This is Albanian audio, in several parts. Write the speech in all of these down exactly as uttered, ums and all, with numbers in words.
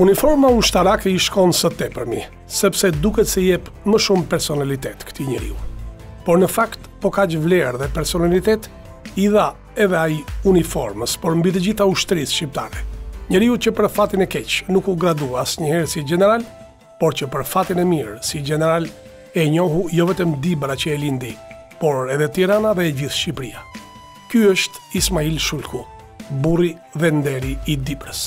Uniforma ushtarake i shkon së tepërmi, sepse duket se jep më shumë personalitet këtij njeriu. Por në fakt, po kaq vlerë dhe personalitet i dha edhe ai uniformës, por mbi të gjitha ushtrisë shqiptare. Njeriu që për fatin e keq nuk u gradua asnjëherë si general, por që për fatin e mirë si general e njohu jo vetëm Dibra që e lindi, por edhe Tirana dhe e gjithë Shqipëria. Ky është Ismail Shulku, burri dhe nderi i Dibrës.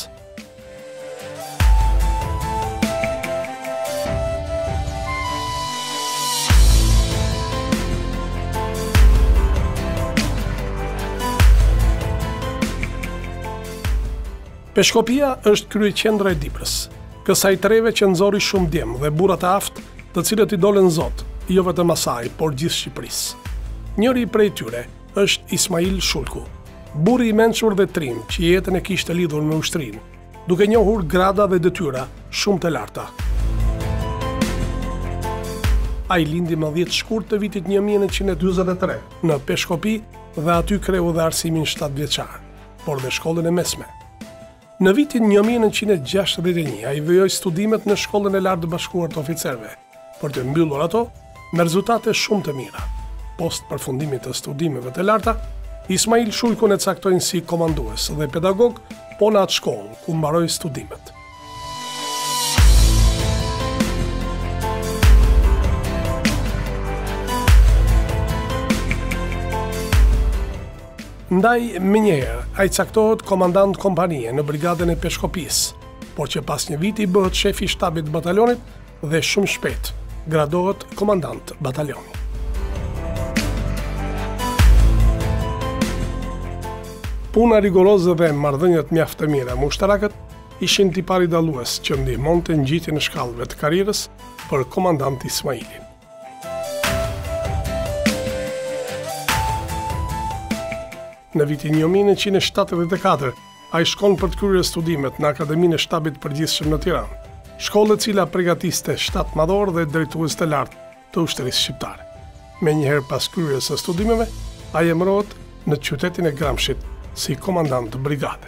Peshkopia është kryeqendra e Dibrës, kësaj treve që nxori shumë djem dhe burrat e aftë, të cilët i dolën zot, jo vetëm asaj, por gjithë Shqipërisë. Njëri prej tyre është Ismail Shulku, burri i mençur dhe trim që jetën e kishte lidhur me ushtrinë, duke njohur grada dhe detyra shumë të larta. Ai lindi më dhjetë shkurt të vitit një mijë nëntëqind e dymbëdhjetë e tre në Peshkopi dhe aty kreu dhe arsimin shtatëvjeçar, por dhe shkollën e mesme. Në vitin një mijë nëntëqind e gjashtëdhjetë e një, ai vijoi studimet në Shkollën e Lartë të Bashkuar të Oficerëve, për të mbyllur ato me rezultate shumë të mira. Post përfundimit të studimeve të larta, Ismail Shulkun e caktojnë si komandues dhe pedagog, po në atë shkollë ku mbaroi studimet. Ndaj menjëherë, ai caktohet komandant kompanie në brigadën e Peshkopisë, por që pas një viti bëhet shefi i shtabit batalionit dhe shumë shpejt gradohet komandant batalioni. Puna rigoroze dhe marrëdhëniet mjaft të mira me ushtarakët ishin tipari dallues që ndihmonte ngjitjen e shkallëve të karrierës për komandant Ismailin. Në vitin një mijë nëntëqind e shtatëdhjetë e katër, ai shkon për të kryer studimet në Akademinë e Shtabit të Përgjithshëm në Tiranë, shkollë e cila përgatiste shtat madhor dhe drejtues të lartë të ushtrisë shqiptare. Menjëherë pas kryerjes së studimeve, ai emërohet në qytetin e Gramshit si komandant brigade.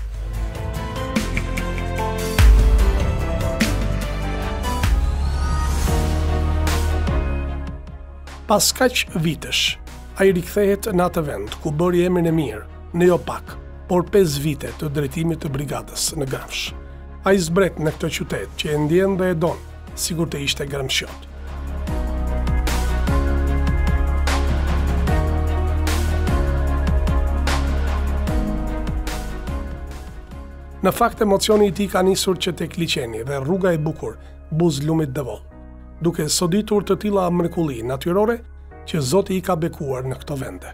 Pas kaq vitesh, ai rikthehet në atë vend ku bëri emrin e mirë, në jo pak, por pesë vite të drejtimit të brigadës në Gramsh. Ai zbret në këtë qytet që e ndjen dhe e don, sikur të ishte gramshiot. Në fakt, emocioni i tij ka nisur që tek liçeni dhe rruga e bukur Buz Lumit Devoll, duke soditur të tilla mrekulli natyrore që Zoti i ka bekuar në këto vende.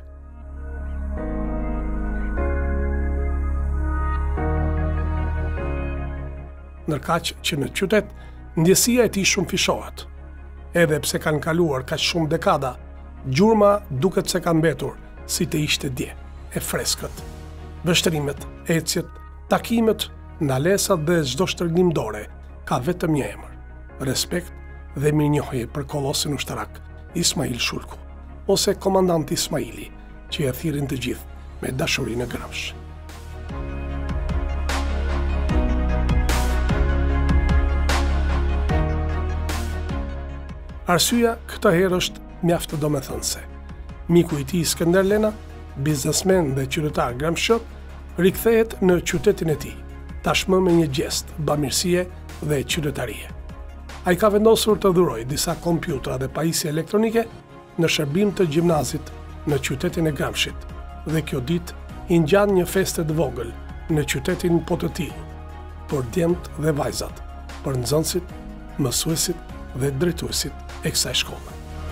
Ndërkaq që në qytet, ndjesia e tij shumë fishohet. Edhe pse kanë kaluar kaq shumë dekada, gjurma duket se ka mbetur si të ishte dje, e freskët. Vështrimet, ecjet, takimet, ndalesat dhe çdo shtrëngim dore ka vetëm një emër: respekt dhe mirënjohje për kolosin ushtarak Ismail Shulku, ose komandant Ismaili, që e thirrin të gjithë me dashuri në Gramsh. Arsyeja këtë herë është mjaft të domethënëse. Miku i tij Skënder Lena, biznesmen dhe qytetar gramshiot, rikthehet në qytetin e tij, tashmë me një gjest bamirësie dhe qytetarie. Ai ka vendosur të dhurojë disa kompjutra dhe pajisje elektronike në shërbim të gjimnazit në qytetin e Gramshit, dhe kjo ditë i ngjan një festë të vogël në qytetin po të tillë, për djemt dhe vajzat, për nxënësit, mësuesit dhe drejtuesit e kësaj shkolle.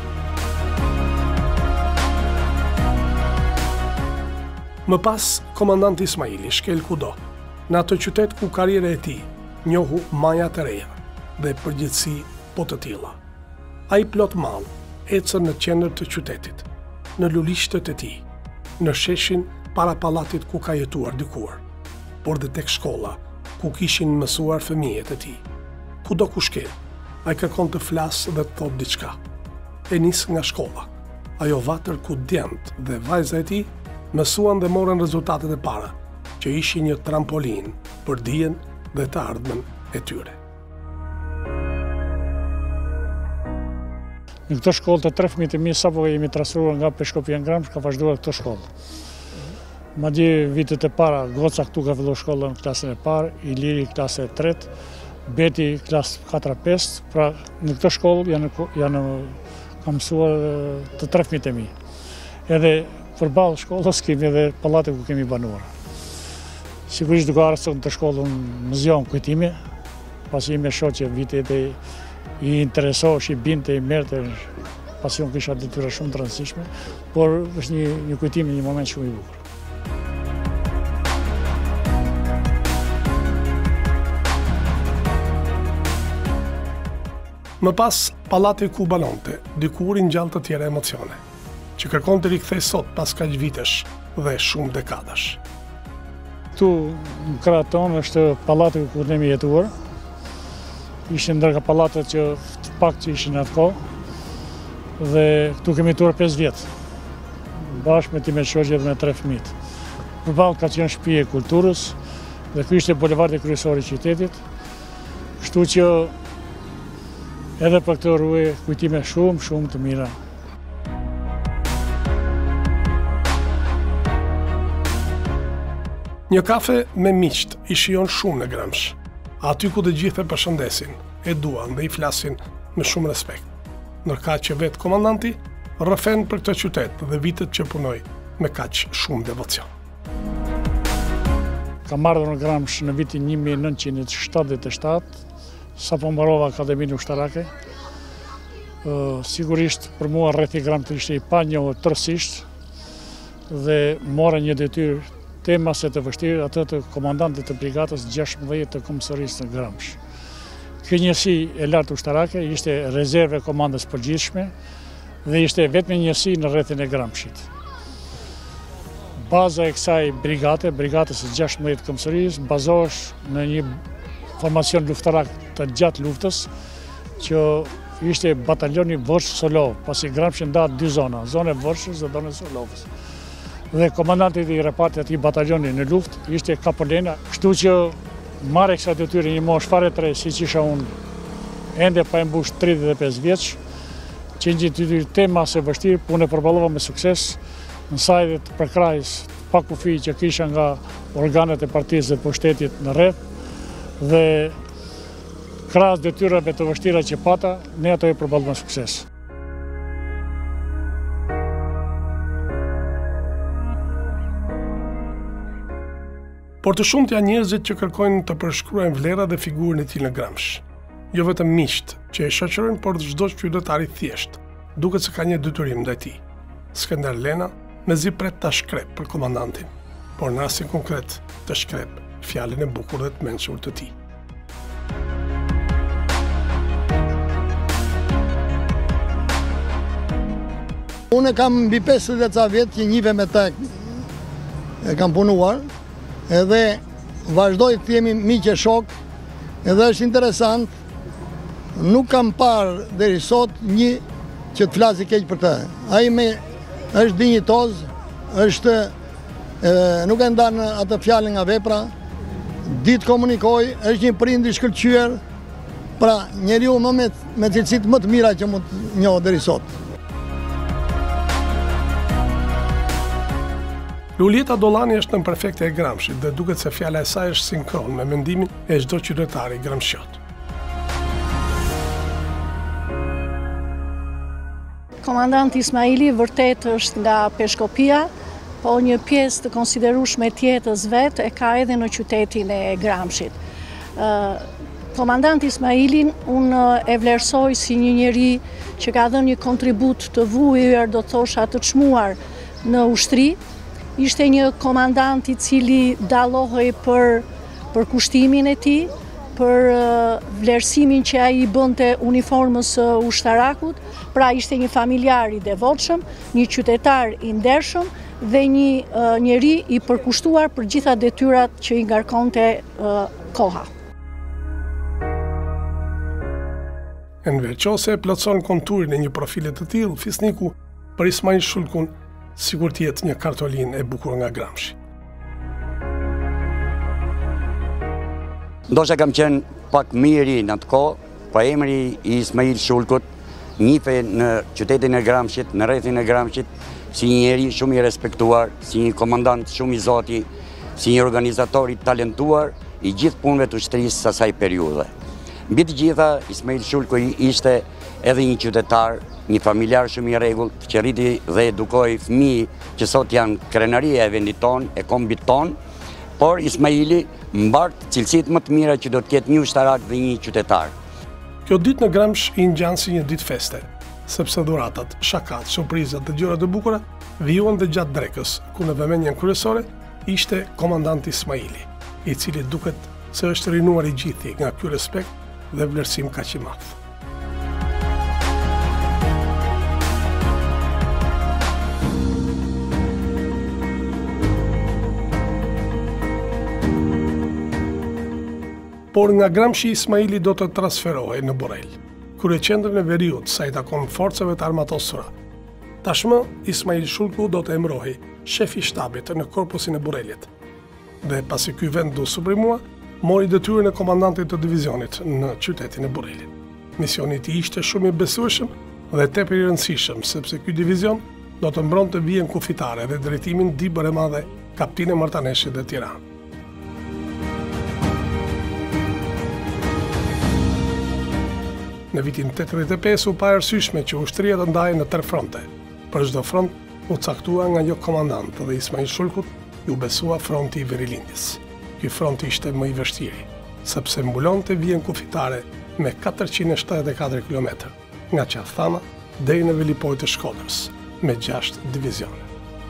Më pas, komandant Ismaili shkel kudo, në atë qytet ku karriera e tij njohu maja të reja dhe përgjithësi po të tilla. Ai plot mall ecën në qendër të qytetit, në lulishtet e tij, në sheshin para pallatit ku ka jetuar dikur, por dhe tek shkolla ku kishin mësuar fëmijët e tij. Kudo ku shkel, ai kërkon të flasë dhe të thotë diçka. E nis nga shkolla, ajo vatër ku djemt dhe vajza e tij mësuan dhe morën rezultatet e para, që ishin një trampolin për dijen dhe të ardhmen e tyre. Në këtë shkollë të tre fëmijët e mi, sapo jemi transferuar nga Peshkopia në Gramsh, ka vazhduar këtë shkollë. Madje vitet e para, Goca këtu ka filluar shkollën në klasën e parë, Iliri klasën e tretë, Beti klasë katër pesë, pra në këtë shkollë janë, janë kam mësuar të tre fëmijët e mi. Edhe përballë shkollës kemi edhe pallate ku kemi banuar. Sigurisht duke arreston të shkollën muzeon kujtimi, pasi jemi shoqë vitet e i interesohesh, i binte, i merte, pasi unë kisha detyra shumë të rëndësishme, por është një, një kujtim në një moment shumë i bukur. Më pas, pallati ku banonte, dikur i ngjall të tjera emocione, që kërkon të rikthej sot pas kaq vitesh dhe shumë dekadash. Këtu në krahët tonë është pallati ku kemi jetuar. Ishin ndërka pallatet që të pak që ishin atë kohë dhe këtu kemi jetuar pesë vjet. Bashkë me ti me shoqjet dhe me tre fëmijët. Përballë ka qenë shtëpia e kulturës dhe ky ishte bulevardi kryesor i qytetit. Kështu që edhe për këtë ruaj kujtime shumë, shumë të mira. Një kafe me miqt i shijon shumë në Gramsh. Aty ku të gjithë e përshëndesin, e duan dhe i flasin me shumë respekt. Ndërka që vetë komandanti rrëfen për këtë qytet dhe vitet që punoj me kaq shumë devocion. Kam ardhur në Gramsh në vitin një mijë e nëntëqind e shtatëdhjetë e shtatë, sapo mbarova Akademinë Ushtarake. Uh, sigurisht për mua rrethi Gramshit ishte i panjohur tërësisht dhe mora një detyrë temase të vështirë, atë të komandantit të brigadës gjashtëmbëdhjetë të Kombësërisë në Gramsh. Kjo njësi e lartë ushtarake ishte rezerve komandës përgjithshme dhe ishte vetëm njësi në rrethin e Gramshit. Baza e kësaj brigate, brigatës së gjashtëmbëdhjetë të Kombësërisë, bazohesh në një formacion luftarak të gjatë luftës, që ishte batalioni Vorsh-Solov, pasi Gramshi ndahet dy zona, zonë e Vorshës dhe zonë e Solovës. Dhe komandantit i repartit atij batalioni në luftë ishte Kapolena, kështu që marrë kësaj detyre një moshë fare tre, siç isha unë, ende pa e mbush tridhjetë e pesë vjeç, që një detyrë tema se vështirë, por unë e përballova me sukses, në saj dhe të përkrahjes pa kufi që kisha nga organet e partisë dhe pushtetit në rreth, dhe krahas detyrave të vështira që pata, ne ato e përballova me sukses. Por të shumt janë njerëzit që kërkojnë të përshkruajnë vlerat dhe figurën e tij në Gramsh. Jo vetëm miqt që e shoqërojnë, por çdo qytetar i thjesht, duket se ka një detyrim ndaj tij. Skënder Lena mezi pret ta shkrep për komandantin, por në rastin konkret të shkrep fjalën e bukur dhe të mençur të tij. Unë kam mbi pesëdhjetë ca vjet që njive me të e kam punuar, edhe vazhdoj të jemi miq e shok, edhe është interesant, nuk kam parë deri sot një që të flasi keq për të. Ai me është dinjitoz, është e, nuk e ndan atë fjalën nga vepra, ditë komunikoj, është një prind i shkëlqyer, pra njeriu më me, me cilësitë më të mira që mund të njoh deri sot. Lulieta Dollani është nën prefekte e Gramshit dhe duket se fjala e saj është sinkron me mendimin e çdo qytetari gramshiot. Komandanti Ismaili vërtet është nga Peshkopia, po një pjesë të konsiderueshme e jetës vet e ka edhe në qytetin e Gramshit. Komandanti Ismailin unë e vlerësoj si një njeri që ka dhënë një kontribut të vujër, do të thosha të çmuar në ushtri. Ishte një komandant i cili dallohej për, për kushtimin e tij, për vlerësimin që ai i bënte uniformës së ushtarakut, pra ishte një familjar i devotshëm, një qytetar i ndershëm dhe një uh, njeri i përkushtuar për gjitha detyrat që i ngarkonte uh, koha. Në veçose e plotson konturin e një profile të tillë, fisniku për Ismail Shulkun sigur të jetë një kartolin e bukur nga Gramshi. Ndoshta kam qenë pak më i ri në atë kohë, pa emri i Ismail Shulkut, njife në qytetin e Gramshit, në rrethin e Gramshit, si një njeri shumë i respektuar, si një komandant shumë i zoti, si një organizator i talentuar i gjithë punëve të ushtrisë së asaj periudhe. Mbi të gjitha, Ismail Shulku ishte edhe një qytetar, një familjar shumë i rregullt, që rriti dhe edukoi fëmijë që sot janë krenaria e vendit tonë, e kombit tonë, por Ismaili mbart cilësitë më të mira që do të ketë një ushtarak dhe një qytetar. Kjo ditë në Gramsh i ngjan si një ditë feste, sepse dhuratat, shakat, surprizat dhe gjërat e bukura vijuan dhe gjatë drekës, ku në vëmendjen kryesore ishte komandanti Ismaili, i cili duket se është rinuar i gjithi nga ky respekt dhe vlerësim kaq i madh. Por nga Gramshi Ismaili do të transferohej në Borel, kryeqendrën e veriut sa i takon forcave të armatosura. Tashmë, Ismail Shulku do të emrohej shefi shtabit në korpusin e Borelit. Dhe pasi ky vend do suprimua, mori detyrën e komandantit të divizionit në qytetin e Borelit. Misioni i tij ishte shumë i besueshëm dhe tepër i rëndësishëm, sepse ky divizion do të mbronte vijën kufitare dhe drejtimin Di Bërëmadhe, kapiteni Martaneshit dhe Tiranë. Në vitin tetëdhjetë e pesë u pa arsyeshme që ushtria të ndahej në tërë fronte. Për çdo front u caktua nga një komandant dhe Ismail Shulkut ju besua fronti i Verilindjes. Ky front ishte më i vështirë, sepse mbulonte vijën kufitare me katërqind e shtatëdhjetë e katër kilometra, nga Qathama deri në velipojë të Shkodrës, me gjashtë divizione.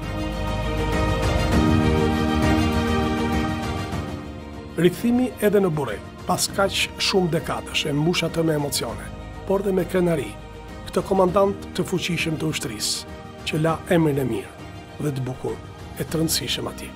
Rikthimi edhe në Borel, pas kaq shumë dekadash, e mbush atë me emocione, por dhe me krenari, këtë komandant të fuqishëm të ushtrisë, që la emrin e mirë dhe të bukur e të rëndësishëm atij.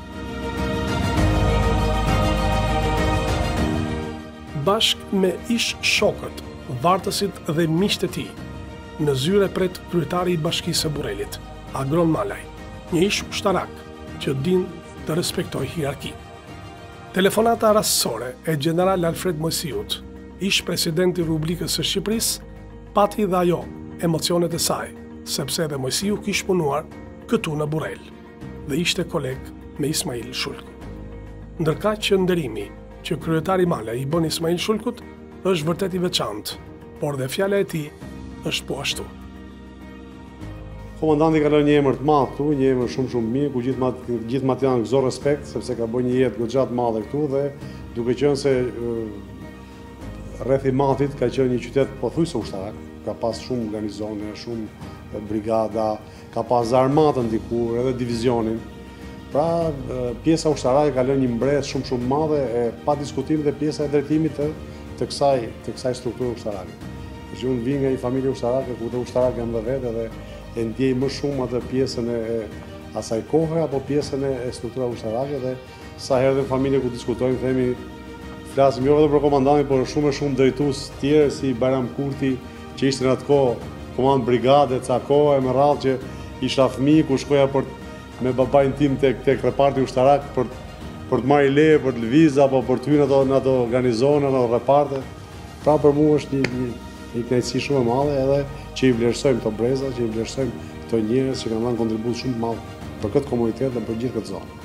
Bashk me ish shokët, vartësit dhe miqtë e tij, në zyre pret kryetari i Bashkisë së Borelit, Agron Malaj, një ish ushtarak që din të respektoj hierarkinë. Telefonata rastësore e general Alfred Mojsiut, ish presidenti i Republikës së Shqipërisë, pati dhe ajo emocionet e saj, sepse edhe Mojsiu kishte punuar këtu në Borel dhe ishte koleg me Ismail Shulku. Ndërkaq që nderimi që kryetari Malaj i bën Ismail Shulkut është vërtet i veçantë, por dhe fjala e tij është po ashtu. Komandanti ka lënë një emër të madh këtu, një emër shumë shumë mirë, ku gjithë gjithë mat janë gëzo respekt, sepse ka bërë një jetë goxha të madhe këtu dhe duke qenë se rreth i Matit ka qenë një qytet pothuajse ushtarak, ka pas shumë garnizone, shumë brigada, ka pas armatën dikur, edhe divizionin. Pra pjesa ushtarake ka lënë një mbretë shumë shumë madhe e pa diskutim dhe pjesa e drejtimit të të kësaj të kësaj strukture ushtarake. Që unë vi nga një familje ushtarake, ku të ushtarak jam dhe vetë dhe e ndjej më shumë atë pjesën e asaj kohe apo pjesën e struktura ushtarake dhe sa herë dhe në familje ku diskutojmë, themi, flasim jo vetëm për komandantin, por shumë e shumë drejtues tjerë si Bajram Kurti, që ishte në atë kohë komand brigade, ca kohë e me radhë që isha fëmijë ku shkoja për me babain tim tek tek reparti ushtarak për për të marrë leje, për të lëvizë apo për të hyrë në ato në ato garnizone, në ato reparte. Pra për mua është një, një, një kënaqësi shumë e madhe edhe që i vlerësojmë këto breza, që i vlerësojmë këto njerëz që kanë dhënë kontribut shumë të madh për këtë komunitet dhe për gjithë këtë zonë.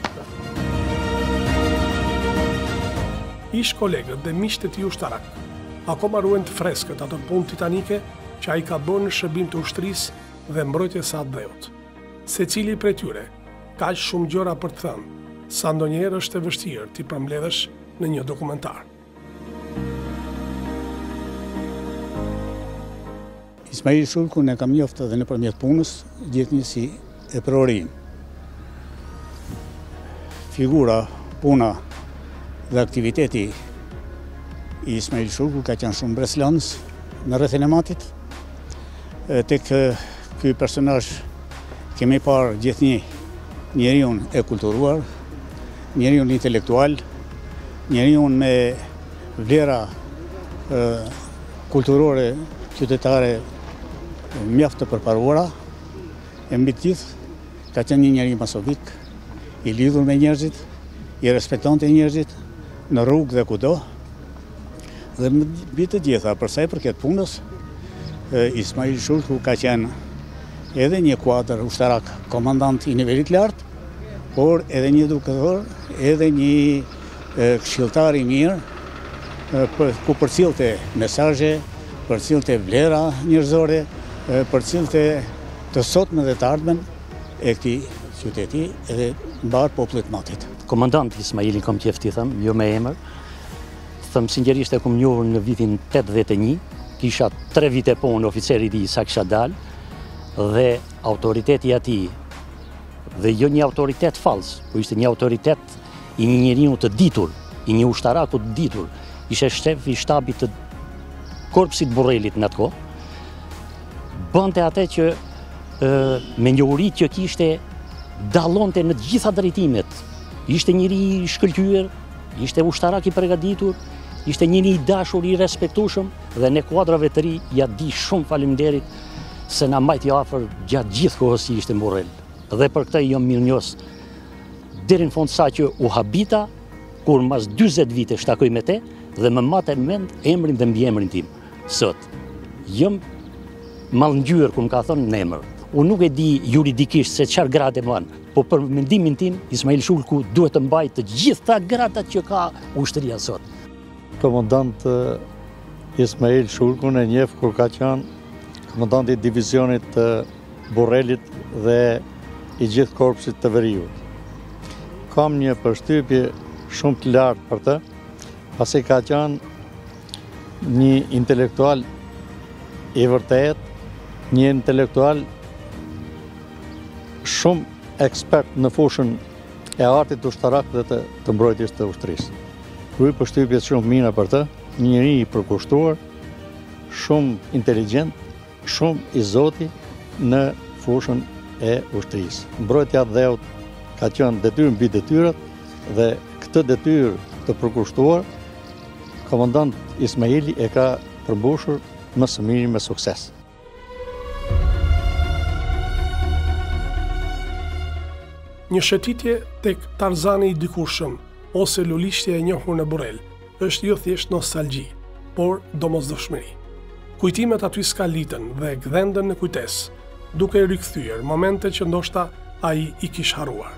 Ish kolegët dhe miqtë e tij ushtarak akoma ruajnë të freskët ato punë titanike që ai ka bërë në shërbim të ushtrisë dhe mbrojtjes së atë dheut. Secili prej tyre ka aq shumë gjëra për të thënë, sa ndonjëherë është e vështirë t'i përmbledhësh në një dokumentar. Ismail Shulku ne kam njoftë edhe nëpërmjet punës, gjithnjësi e prorim. Figura, puna dhe aktiviteti i Ismail Shulku ka qenë shumë breslënës në rrethin e Matit. Tek ky personazh kemi parë gjithnjë njeriu e kulturuar, njeriu intelektual, njeriu me vlera e, kulturore, qytetare mjaft të përparuara, e mbi të gjithë ka qenë një njeri masovik, i lidhur me njerëzit, i respektonte njerëzit në rrugë dhe kudo. Dhe me bitë të gjitha, përsa i përket punës, Ismail Shulku ka qenë edhe një kuadër ushtarak komandant i nivelit lartë, por edhe një edukador, edhe një këshilltar i mirë, ku përcillte mesazhe, përcillte vlera njerëzore, përcillte të sotmen dhe të ardhmen e këtij qyteti edhe mbar popullit matit. Komandant Ismailin kam qejf t'i them, jo me emër. Thëm sinqerisht e kam njohur në vitin tetëdhjetë e një, kisha tre vite punë oficerit i sa kisha dalë, dhe autoriteti ati, dhe jo një autoritet fals, po ishte një autoritet i një njeriu të ditur, i një ushtaraku të ditur, ishte shef i shtabit të korpsit Borrelit në atë kohë, bënte atë që e, me njohurit që kishte dallonte në të gjitha drejtimet. Ishte njëri i shkëlqyer, ishte ushtarak i përgatitur, ishte njëri i dashur, i respektueshëm dhe ne kuadrave të ri ja di shumë faleminderit se na mbajti afër gjatë gjithë kohës që ishte në Borrel. Dhe për këtë jam mirënjohës deri në fund sa që u habita kur mas dyzet vite shtakoj me te dhe më mate mend emrin dhe mbiemrin tim. Sot jam mallngjyer kur më ka thënë në emër. Unë nuk e di juridikisht se çfarë grade ban, po për mendimin tim Ismail Shulku duhet të mbajë të gjitha gradat që ka ushtria sot. Komandant Ismail Shulku e njeh kur ka qenë komandanti i divizionit të Borrelit dhe i gjithë korpsit të veriut. Kam një përshtypje shumë të lartë për të, pasi ka qenë një intelektual i vërtet, një intelektual shumë ekspert në fushën e artit ushtarak dhe të, të mbrojtjes të ushtrisë. Kryi përshtypjet shumë mira për të, një njeri i përkushtuar, shumë inteligent, shumë i zoti në fushën e ushtrisë. Mbrojtja e dheut ka qenë detyrë mbi detyrat dhe këtë detyrë të përkushtuar, komandant Ismaili e ka përmbushur më së miri me sukses. Një shëtitje tek Tarzani i dikurshëm ose lulishtja e njohur në Borrel është jo thjesht nostalgji, por domosdoshmëri. Kujtimet aty skalitën dhe gdhendën në kujtesë, duke rikthyer momente që ndoshta ai i kish harruar.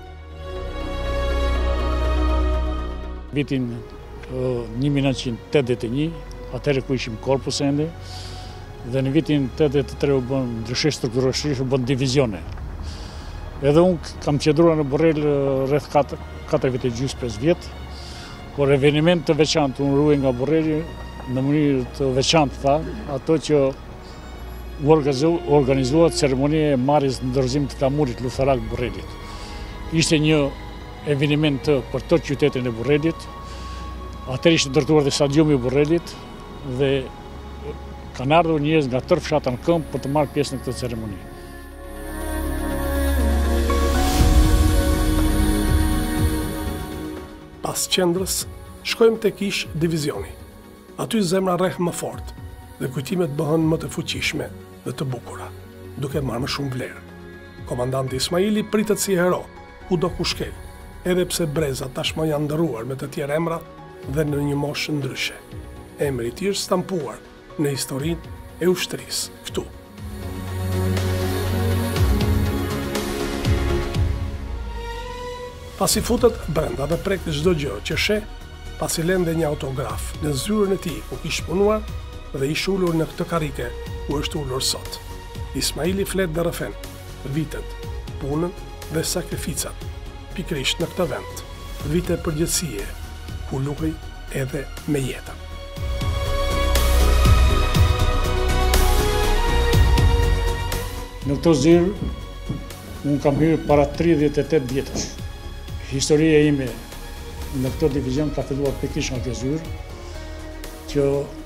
Vitin një mijë nëntëqind e tetëdhjetë e një, atëherë ku ishim korpus ende, dhe në vitin tetëdhjetë e tre u bën ndryshe strukturështisht, u bën divizione. Edhe unë kam qëndruar në Borrel rreth katër vite gjysmë pesë vjet, por eveniment të veçantë unë ruaj nga Borreli në mënyrë të veçantë tha, ato që u organizuat ceremonia e marrjes në dorëzim të flamurit luftarak Borrelit. Ishte një eveniment për të qytetin e Borrelit, atëherë ishte ndërtuar dhe stadiumi i Borrelit dhe kanë ardhur njerëz nga tërë fshata në këmbë për të marrë pjesë në këtë ceremoni. Pas qendrës, shkojmë tek ish divizioni. Aty zemra rreh më fort dhe kujtimet bëhen më të fuqishme dhe të bukura, duke marrë më shumë vlerë. Komandanti Ismaili pritet si hero, kudo ku shkel, edhe pse brezat tashmë janë ndërruar me të tjerë emra dhe në një moshë ndryshe. Emri i tij është stampuar në historinë e ushtrisë këtu. Pasi futet brenda dhe prek çdo gjë që sheh, pasi lënë një autograf në zyrën e tij ku kishte punuar dhe ish ulur në këtë karrike ku është ulur sot. Ismaili flet dhe rrëfen vitet, punën dhe sakrificat, pikërisht në këtë vend, vite përgjithësie, ku luhej edhe me jetën. Në këtë zyrë, unë kam hyrë para tridhjetë e tetë vjetësh. Historia ime në këtë divizion ka filluar pikërisht nga kjo zyrë, që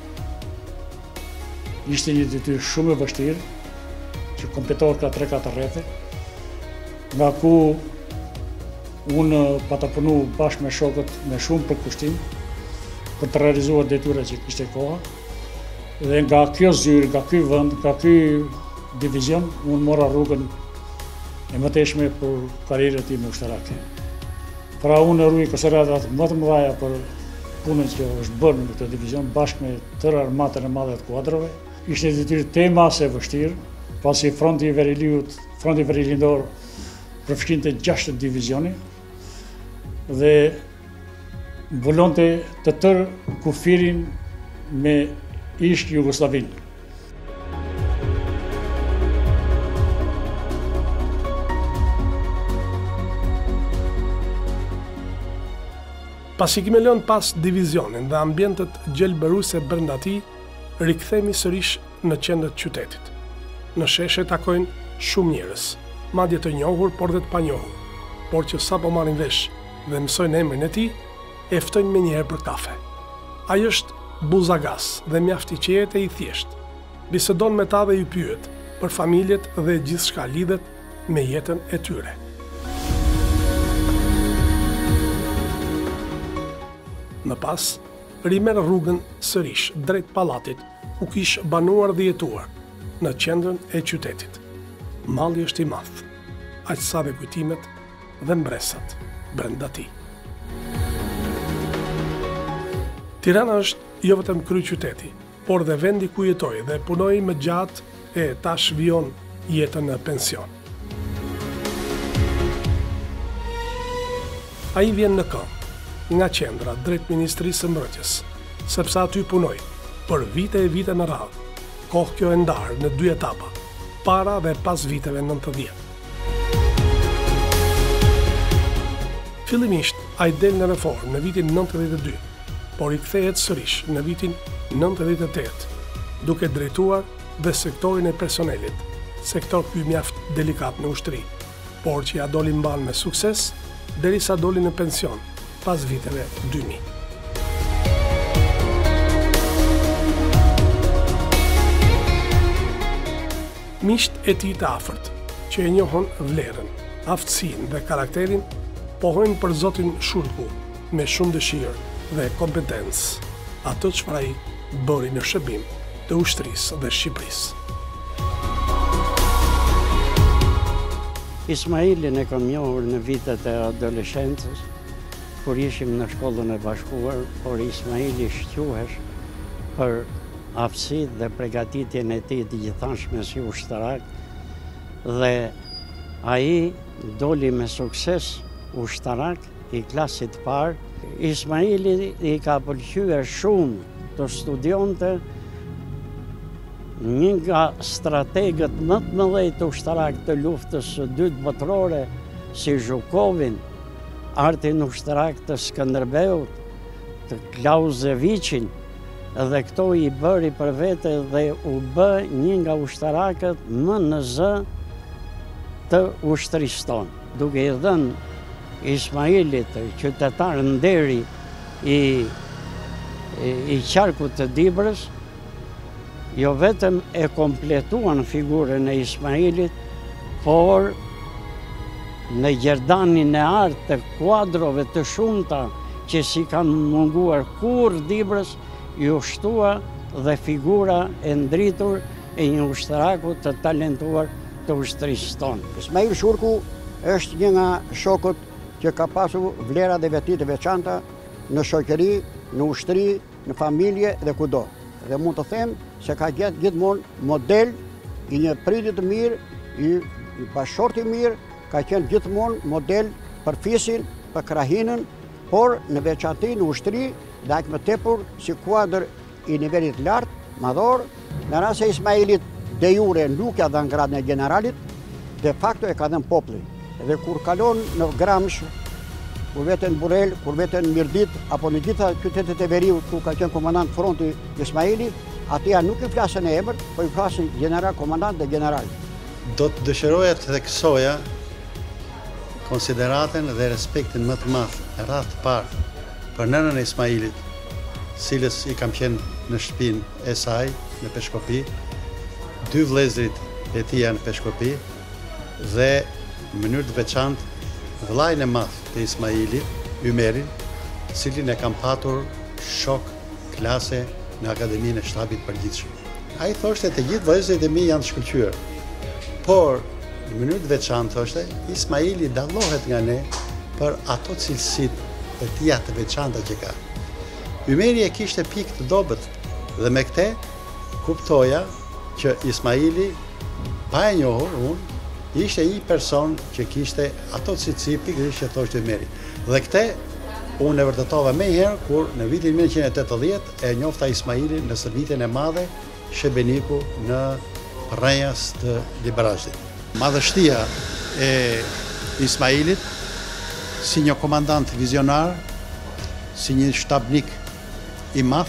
ishte një detyrë shumë e vështirë, që kompletohet ka tre katër rrethe, nga ku unë pata punu bashkë me shokët me shumë përkushtim për të realizuar detyrat që kishte koha, dhe nga kjo zyrë, nga ky vend, nga ky divizion, unë mora rrugën e mëtejshme për karrierën time ushtarake. Pra unë ruaj konsiderat më të mëdha për punën që është bërë në këtë divizion bashkë me tërë armatën e madhe të kuadrove. Ishte detyrë tema se vështirë, pasi fronti i Veriliut, fronti verilindor përfshinte gjashtë divizioni dhe mbulonte të tërë kufirin me ish Jugoslavin. Pasi kime lënë pas divizionin dhe ambientet gjelbëruse brenda tij, rikthehemi sërish në qendër të qytetit. Në sheshe takojnë shumë njerëz, madje të njohur por dhe të panjohur, por që sapo marrin vesh dhe mësojnë emrin e tij, e ftojnë me njëherë për kafe. Ai është buzagas dhe mjaft i qetë e i thjesht. Bisedon me ta dhe i pyet për familjet dhe gjithçka lidhet me jetën e tyre. Më pas, rimerë rrugën sërish drejt pallatit, ku kish banuar dhe jetuar në qendrën e qytetit. Malli është i madh, aq sa dhe kujtimet dhe mbresat brenda tij. Tirana është jo vetëm kryeqyteti, por dhe vendi ku jetoi dhe punoi më gjatë e tash vijon jetën në pension. Ai vjen në këmbë nga qendra drejt Ministrisë së Mbrojtjes, sepse aty punoi për vite e vite në radhë. Kohë kjo e ndarë në dy etapa, para dhe pas viteve nëntëdhjetë. Fillimisht ai del në reformë në vitin nëntëdhjetë e dy, por i kthehet sërish në vitin nëntëdhjetë e tetë, duke drejtuar dhe sektorin e personelit, sektor ky mjaft delikat në ushtri, por që ja doli mban me sukses derisa doli në pension pas viteve dy mijë. Miqt e tij të afërt, që e njohën vlerën, aftësinë dhe karakterin, pohojnë për zotin Shulku me shumë dëshirë dhe kompetencë, atë çfarë ai bëri në shërbim të ushtrisë dhe Shqipërisë. Ismailin e kam njohur në vitet e adoleshencës, kur ishim në shkollën e bashkuar, por Ismaili shquhesh për aftësitë dhe përgatitjen e tij të gjithanshme si ushtarak, dhe ai doli me sukses ushtarak i klasit parë. Ismaili i ka pëlqyer shumë të studionte një nga strategët më të mëdhenj të ushtarak të luftës së dytë botërore, si Zhukovin, Artin ushtarak të Skënderbeut, të Clausewicin, dhe këto i bëri për vete dhe u bë një nga ushtarakët më në zë të ushtrisë tonë, duke i dhënë Ismailit, qytetar nderi i, i, i qarkut të Dibrës, jo vetëm e kompletuan figurën e Ismailit, por në gjerdanin e artë të kuadrove të shumta që si kanë munguar kur Dibrës, i ushtua dhe figura e ndritur e një ushtaraku të talentuar të ushtrisë tonë. Ismail Shulku është një nga shokët që ka pasur vlera dhe veti të veçanta në shoqëri, në ushtri, në familje dhe kudo. Dhe mund të them se ka gjetë gjithmonë model i një prindit të mirë, i një bashkëshort i mirë, ka qenë gjithmonë model për fisin, për krahinën, por në veçanti në ushtri, dhe aq më tepur si kuadër i nivelit lartë, madhor, në rast se Ismailit de jure nuk ja dhan gradën e generalit, de facto e ka dhënë populli. Dhe kur kalon në Gramsh, kur veten Burel, kur veten Mirdit, apo në gjitha qytetet e veriut ku ka qenë komandant fronti Ismaili, atia nuk i flasën e emër, po i flasën general, komandant dhe general. Do të dëshiroja të theksoja konsideratën dhe respektin më të madh rreth të parë për nënën e Ismailit, cilës i kam qenë në shtëpinë e saj në Peshkopi, dy vëllezërit e tij në Peshkopi dhe në mënyrë të veçantë vëllain e madh të Ismailit, Ymerin, cilin e kam patur shok klase në Akademinë e Shtabit Përgjithshëm. Ai thoshte të gjithë vëllezërit e mi janë të shkëlqyer, por në mënyrë të veçantë thoshte Ismaili dallohet nga ne për ato cilësitë e tia të veçanta që ka. Ymeri e kishte pikë të dobët dhe me këte kuptoja që Ismaili, pa e njohur unë, ishte i person që kishte ato cilësi pikërisht që thoshte Ymeri. Dhe këte unë e vërtetova me herë kur në vitin mille nëntëqind e tetëdhjetë e njofta Ismailin në shërbitjen e madhe Shebeniku në rrenjas të Libarazhit. Madhështia e Ismailit si një komandant vizionar, si një shtabnik i madh,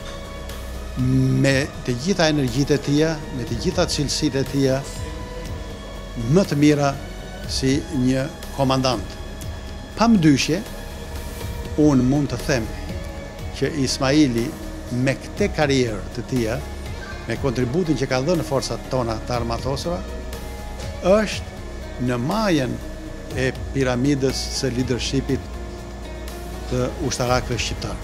me të gjitha energjitë e tija, me të gjitha cilësitë e tija, më të mira si një komandant. Pa mdyshje, unë mund të them që Ismaili me këte karierë të tija, me kontributin që ka dhënë në forcat tona të armatosura, është në majën e piramidës së leadershipit të ushtarakëve shqiptarë.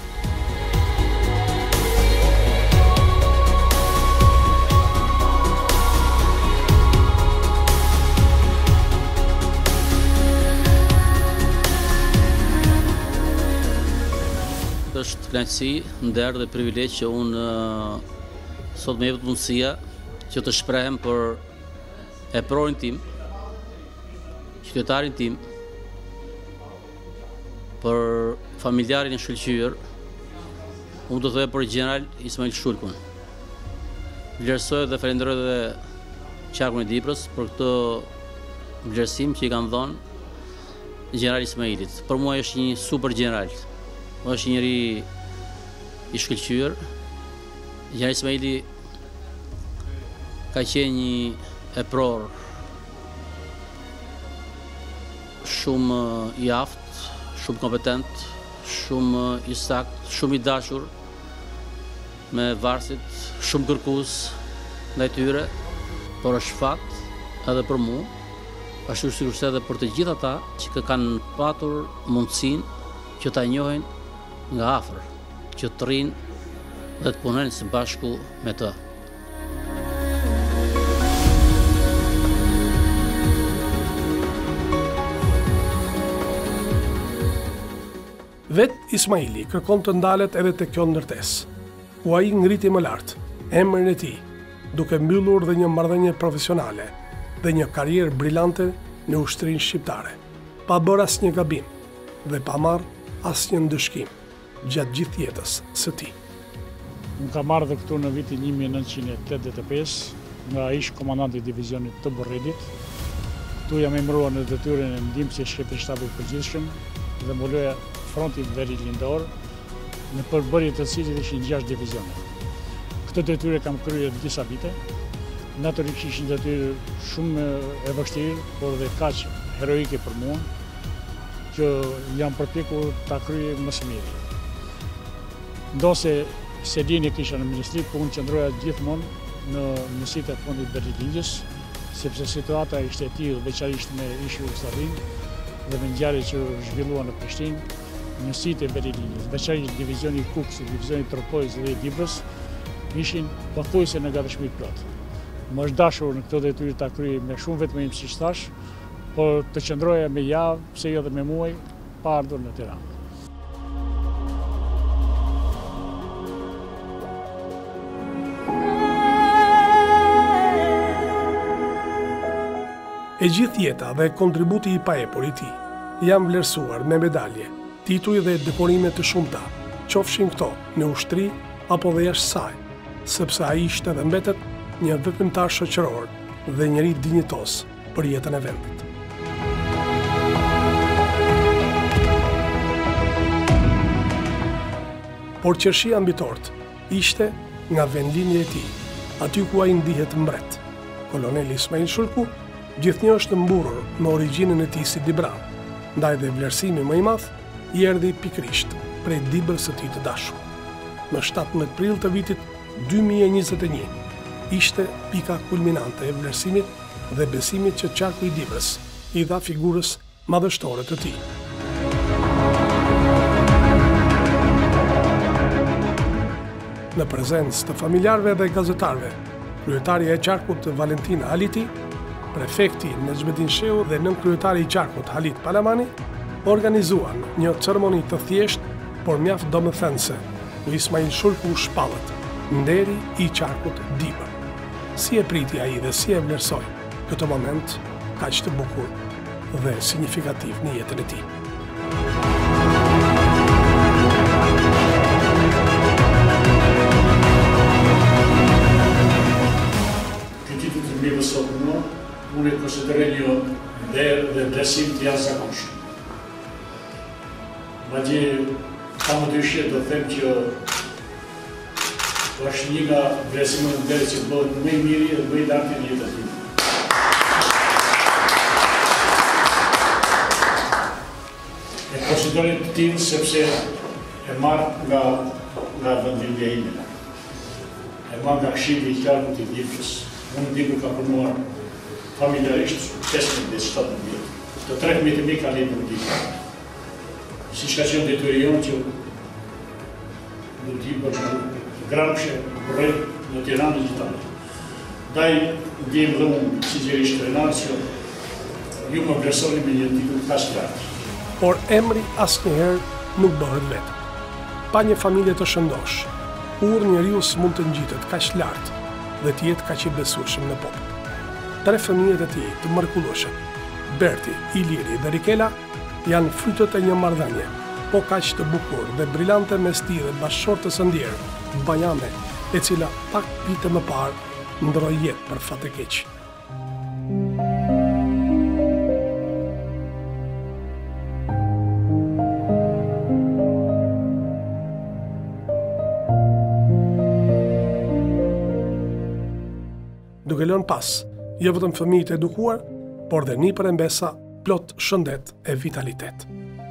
Është kënaqësi, nder dhe privilegj që unë sot më jepet mundësia që të shprehem për e prorin tim, qytetarin tim, për familjarin e shkëlqyer, unë do thoya për Gjeneral Ismail Shulkun. Vlerësoj dhe falenderoj dhe qarkun e Dibrës për këtë vlerësim që i kanë dhënë Gjeneral Ismailit. Për mua është një super gjeneral. është njëri i shkëlqyer. Gjeneral Ismaili ka qenë një epror shumë i aftë, shumë kompetent, shumë i saktë, shumë i dashur me varësit, shumë kërkues ndaj tyre, por është fat edhe për mua, ashtu sigurisht edhe për të gjithë ata që kanë patur mundësinë që ta njohin nga afër, që të rrinë dhe të punojnë së bashku me të. Vet Ismaili kërkon të ndalet edhe te kjo ndërtesë, ku ai ngriti më lart emrin e tij, duke mbyllur dhe një marrëdhënie profesionale dhe një karrierë brillante në ushtrinë shqiptare, pa bërë asnjë gabim dhe pa marrë asnjë ndëshkim gjatë gjithë jetës së tij. Më ka marrë dhe këtu në vitin një mijë e nëntëqind e tetëdhjetë e pesë, nga ish komandanti i divizionit të Borredit. Këtu jam emëruar në detyrën e ndihmësi së shefit shtabit përgjithshëm dhe mboloja frontin veri lindor, në përbërje të cilit ishin gjashtë divizione. Këtë detyrë kam kryer disa vite. Natyrisht ishin detyrë shumë e vështirë, por dhe kaq heroike për mua, që jam përpjekur ta kryej më së miri. Ndose se dini kisha në ministri, po unë qëndroja gjithmonë në mësitë e fondit Berlindjes, sepse situata ishte e tillë veçanërisht me ish Jugosllavin dhe me ngjarjet që zhvilluan në Prishtinë, mësitë e Berlindjes, veçanërisht divizioni i Kukës, divizioni i Tropojës dhe i Dibrës, ishin pothuajse në gatishmëri plot. Më është dashur në këtë detyrë ta kryej me shumë vetëmërim, siç thash, por të qëndroja me javë, pse jo edhe me muaj, pa ardhur në Tiranë. E gjithë jeta dhe kontributi i paepur i tij janë vlerësuar me medalje, tituj dhe dekorime të shumta, qofshin këto në ushtri apo dhe jashtë saj, sepse ai ishte dhe mbetet një veprimtar shoqëror dhe njëri dinjitos për jetën e vendit. Por qershia mbitort ishte nga vendlinja e tij, aty ku ai ndihet mbret. Koloneli Ismail Shulku gjithnjë është mburur me origjinën e tij si Dibran, ndaj dhe vlerësimi më i madh i erdhi pikërisht prej Dibrës së tij të dashur. Në shtatëmbëdhjetë prill të vitit dy mijë e njëzet e një ishte pika kulminante e vlerësimit dhe besimit që qarku i Dibrës i dha figurës madhështore të tij. Në prezencë të familjarëve dhe gazetarëve, kryetaria e qarkut Valentina Haliti, prefekti Nexhmettin Shehu dhe nën kryetari i qarkut Halit Palamani organizuan një ceremoni të thjeshtë por mjaft domethënëse ku Ismail Shulku u shpallët, nderi i qarkut Dibër. Si e priti ai dhe si e vlerësoi këtë moment kaq të bukur dhe signifikativ në jetën e tij. Sot mua, unë e konsideroj një nder dhe vlerësim të jashtëzakonshëm. Madje kam dyshje do të them që është një nga vlerësimet e nderit që bëhet më i miri dhe më i lartë në jetën time. E konsideroj të tillë sepse e marr nga nga vendimja ime. E marr nga këshilli i qarkut i Dibrës. Unë Dibër ka punuar familjarisht pesëmbëdhjetë deri shtatëmbëdhjetë vjet. Të tre fëmijët e mi kanë lindur në Dibër. Siç ka qenë detyra jonë që në Dibër në Gramshe, Rrej, në Tiranë dhe Itali. Ndaj ndjem dhe unë sinqerisht krenar që ju më vlerësoni me një titull kaq të lartë. Por emri asnjëherë nuk bëhet vetëm. Pa një familje të shëndosh, kur njeriu s'mund të ngjitet kaq lart dhe të jetë kaq i besueshëm në popull. Tre fëmijët e tij të mrekullueshëm, Berti, Iliri dhe Rikela, janë frytët e një marrëdhënie, po kaq të bukur dhe brillante mes tij dhe bashkëshortës së ndjerë, Bajame, e cila pak vite më parë ndroi jetë për fat të keq. Duke lënë pas, jo vetëm fëmijët e edukuar, por dhe nipër e mbesa plot shëndet e vitalitet.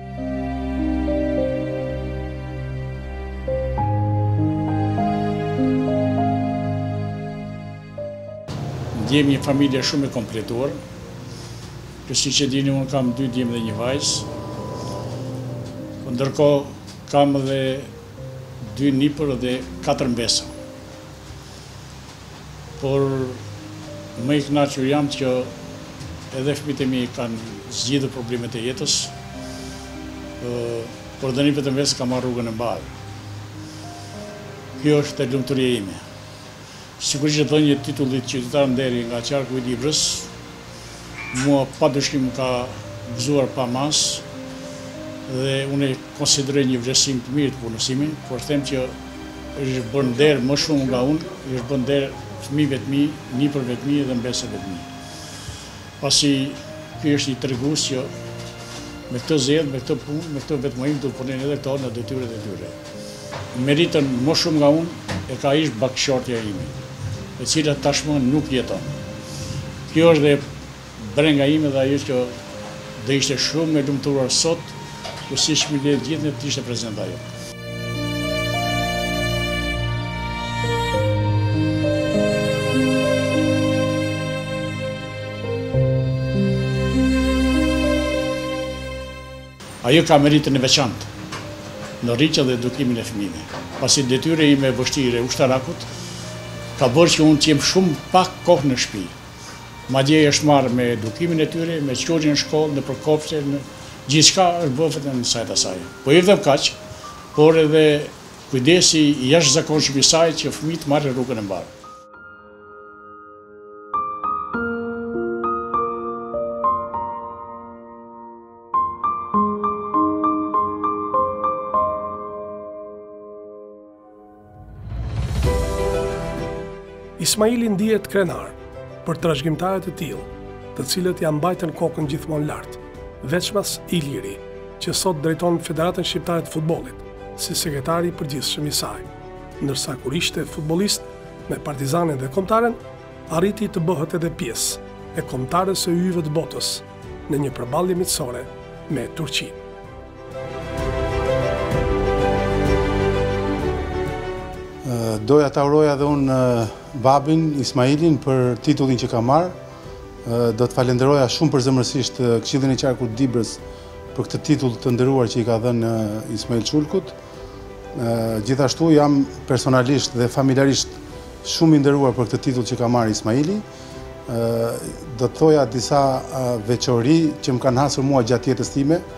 Ndjem një familje shumë e kompletuar, që siç e dini unë kam dy djemë dhe një vajzë, ndërkohë kam edhe dy nipër dhe katër mbesa. Por më i kënaqur jam që edhe fëmijët e mi kanë zgjidhur problemet e jetës, por dhe nipët e mbesa kam marrë rrugën e mbarë. Kjo është e lumturia ime. Sigurisht që dhënia e titullit qytetar nderi nga qarku i Dibrës, mua pa dyshim ka gëzuar pa mas, dhe unë e konsideroj një vlerësim të mirë të punësimit, por them që është bërë nder më shumë nga unë, është bërë nder fëmijëve të mi, nipërve të mi dhe mbesëve të mi. Pasi ky është një tregues që me këtë zgjedhje, me këtë punë, me këtë vetëmojim do punojnë edhe këto në detyrat e tyre. Meritën më shumë nga unë e ka ish bashkëshortja ime, e cila tashmë nuk jeton. Kjo është dhe brenga ime dhe ajo që dhe ishte shumë e lumtuar sot, ku siç më le gjithë të ishte prezente ajo. Ajo ka meritën e veçantë në rritjen dhe edukimin e fëmijëve. Pasi detyra ime e vështirë e ushtarakut ka bërë që unë të jem shumë pak kohë në shtëpi. Madje është marrë me edukimin e tyre, me çojjen në shkollë, në përkopshte, në gjithçka është bërë vetëm në sajt asaj. Po jo vetëm kaq, por edhe kujdesi i jashtëzakonshëm i saj që fëmijët marrin rrugën e mbarë. Ismaili ndihet krenar për trashëgimtarët e tillë, të cilët ja mbajtën kokën gjithmonë lart, veçmas Iliri, që sot drejton Federatën Shqiptare të Futbollit si sekretari i përgjithshëm i saj, ndërsa kur ishte futbollist me Partizanin dhe Kombëtaren, arriti të bëhet edhe pjesë e kombëtarës së yjeve të botës në një përballje miqësore me Turqinë. Doja ta uroja dhe unë babin, Ismailin, për titullin që ka marrë. Do të falenderoja shumë përzemërsisht Këshillin e Qarkut Dibrës për këtë titull të nderuar që i ka dhënë Ismail Shulkut. Gjithashtu jam personalisht dhe familjarisht shumë i nderuar për këtë titull që ka marrë Ismaili. Do të thoja disa veçori që më kanë hasur mua gjatë jetës time,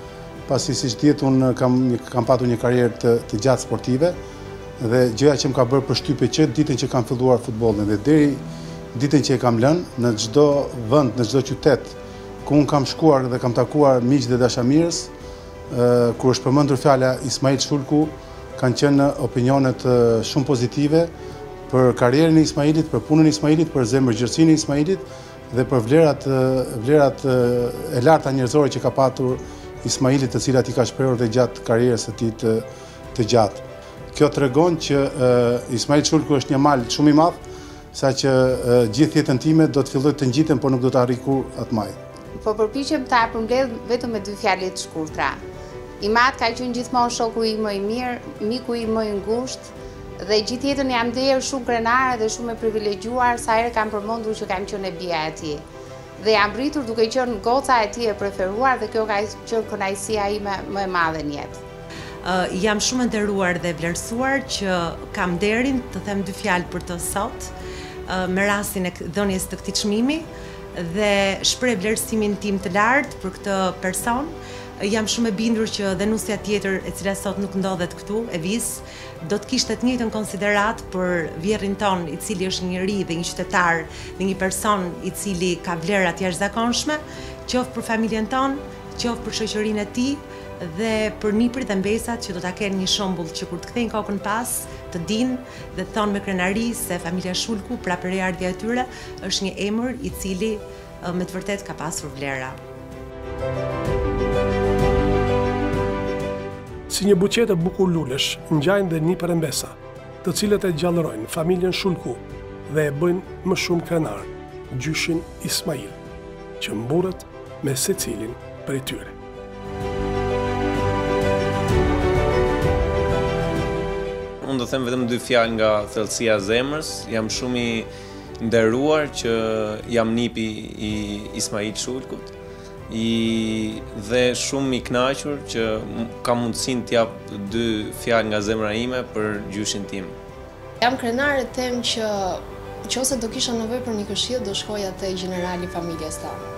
pasi siç dihet unë kam, kam patur një karrierë të, të gjatë sportive, dhe gjëja që më ka bërë përshtypje që ditën që kam filluar futbollin dhe deri ditën që e kam lënë, në çdo vend, në çdo qytet ku unë kam shkuar dhe kam takuar miq dhe dashamirës, kur është përmendur fjala Ismail Shulku, kanë qenë opinionet shumë pozitive për karrierën e Ismailit, për punën e Ismailit, për zemërgjërsinë e Ismailit dhe për vlerat, vlerat e larta njerëzore që ka patur Ismailit, të cilat i ka shprehur dhe gjatë karrierës së tij të, të gjatë. Kjo tregon që uh, Ismail Shulku është një mal shumë i madh, saqë uh, gjithë jetën time do të filloj të ngjitem, por nuk do të arrij kur atë maj. Po përpiqem ta përmbledh vetëm me dy fjalë të shkurtra. Imad ka qenë gjithmonë shoku im më i mirë, miku im më i ngushtë dhe gjithë jetën jam ndjer shumë krenare dhe shumë e privilegjuar sa herë kam përmendur që kam qenë e bija e tij. Dhe jam rritur duke qenë goca e tij e preferuar dhe kjo ka qenë kënaqësia ime më e madhe në jetë. Uh, jam shumë nderuar dhe vlerësuar që kam nderin të them dy fjalë për të sot, uh, me rastin e dhënies të këtij çmimi dhe shpreh vlerësimin tim të lartë për këtë person. Jam shumë e bindur që dhenusja tjetër e cila sot nuk ndodhet këtu, e vis, do të kishte të njëjtën konsiderat për vjerrin ton, i cili është një njerëz dhe një qytetar dhe një person i cili ka vlera të jashtëzakonshme, qoftë për familjen ton, qoftë për shoqërinë e tij dhe për niprit dhe mbesat që do ta kenë një shembull që kur të kthejnë kokën pas, të dinë dhe të thonë me krenari se familja Shulku, pra përardhja e tyre, është një emër i cili me të vërtet ka pasur vlera. Si një buqete bukur lulesh, ngjajnë dhe niper e mbesa, të cilët e gjallërojnë familjen Shulku dhe e bëjnë më shumë krenar, gjyshin Ismail, që mburret me secilin prej tyre. Unë do them vetëm dy fjalë nga thellësia e zemrës. Jam shumë i nderuar që jam nipi i Ismail Shulkut. I dhe shumë i kënaqur që kam mundësinë të jap dy fjalë nga zemra ime për gjyshin tim. Jam krenare të them që nëse do kisha nevojë për një këshill do shkoja te gjenerali i familjes tonë.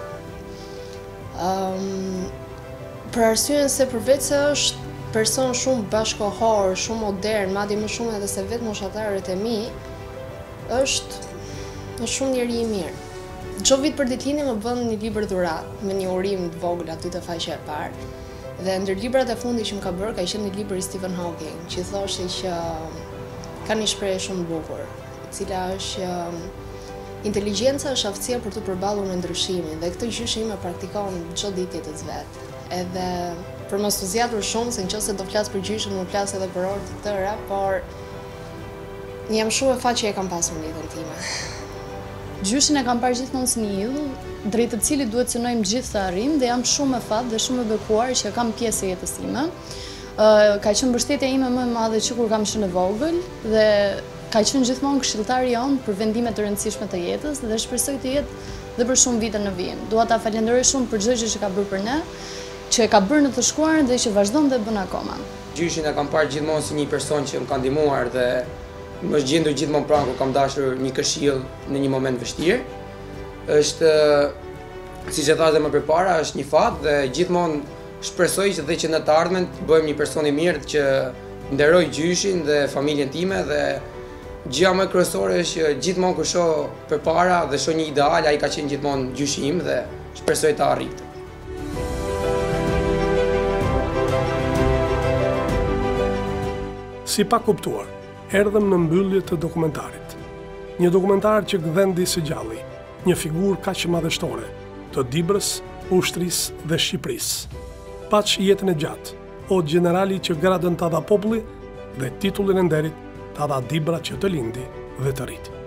Um, për arsyeën se përveç se është person shumë bashkohor, shumë modern, madje më shumë edhe se vetë moshatarët e mi, është, është shumë njeri i mirë. Çdo vit për ditëlindje më bën një libër dhuratë me një urim të vogël aty te faqja e parë. Dhe ndër librat e fundit që më ka bërë ka qenë një libër i Stephen Hawking, që thoshte që ka një shprehje shumë bukur, e cila është që inteligjenca është aftësia për të përballur me ndryshimin, dhe këtë gjyshim e praktikon çdo ditë jetës vet. Edhe për mos u zgjatur shumë, se nëse do flas për gjyshin, më flas edhe për orë të tëra, por jam shumë e fat që e kam pasur në jetën time. Gjyshin e kam parë gjithmonë si një idhull, drejt të cilit duhet synojmë gjithë të arrijmë dhe jam shumë e fat dhe shumë e bekuar që kam pjesë e jetës time. Uh, ka qenë mbështetja ime më e madhe që kur kam qenë e vogël dhe ka qenë gjithmonë këshilltari jon për vendime të rëndësishme të jetës dhe shpresoj të jetë dhe për shumë vite në vijim. Dua ta falenderoj shumë për çdo gjë që ka bërë për ne, që e ka bërë në të shkuarën dhe që vazhdon dhe bën akoma. Gjyshin e kam parë gjithmonë si një person që më ka ndihmuar dhe më është gjendur gjithmonë pranë kur kam dashur një këshill në një moment vështirë. Është, siç e thash edhe më përpara, është një fat dhe gjithmonë shpresoj që dhe që në të ardhmen të bëjmë një person i mirë që nderoj gjyshin dhe familjen time dhe gjëja më kryesore është që gjithmonë kur shoh përpara dhe shoh një ideal, ai ka qenë gjithmonë gjyshi im dhe shpresoj ta arrit. Si pa kuptuar, erdhëm në mbyllje të dokumentarit. Një dokumentar që gdhendi së gjalli, një figurë kaq madhështore të Dibrës, ushtrisë dhe Shqipërisë. Paç jetën e gjatë, o generali që gradën ta dha populli dhe titullin e nderit ta dha Dibra që të lindi dhe të rriti.